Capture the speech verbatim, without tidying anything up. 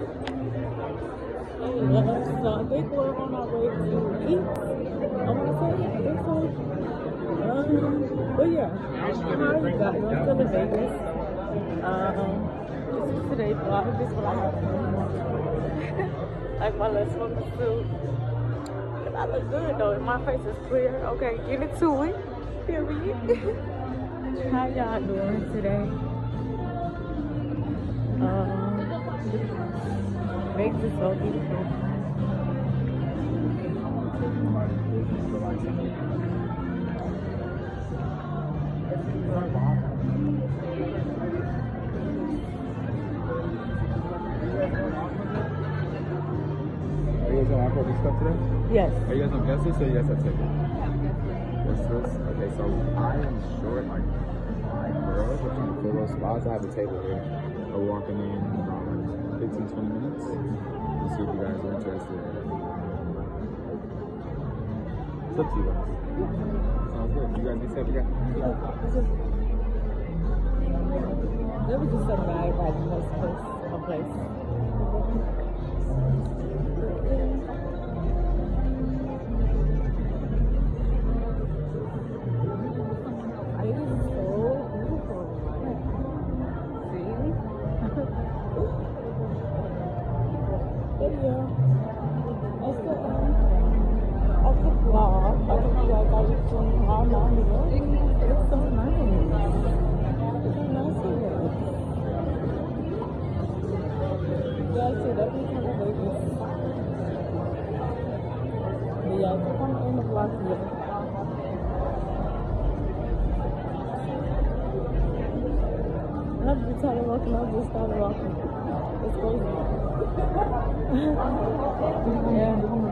Uh, so I think we're on our way to eat. I want to say, I think so. Um, but yeah, hi you guys, I'm still in Vegas. Um, this is today's vlog. This is what I have on. Like my little swimming suit. Cause I look good though, and my face is clear. Okay, get into it. Period. How y'all doing today? Um, Vegas is so beautiful. Are you guys gonna walk over this stuff today? Yes. Are you guys gonna guess this or you guys have to take it? What's this? Okay, so I am short, like five girls. We're trying to fill those spots. I have a table here. We're walking in about fifteen, twenty minutes. Let's see if you guys are interested. It's up to you guys. Sounds good. You guys be safe again. There was just some guy riding this place, a place. It is so beautiful. See? But yeah, that's the end of the vlog. I hope you guys are enjoying all my videos. It's so nice. It's so nice here. You guys should definitely come to Vegas. But yeah, it's come in the vlog here. I have to be tired of walking, I just started walking. It's crazy. Yeah.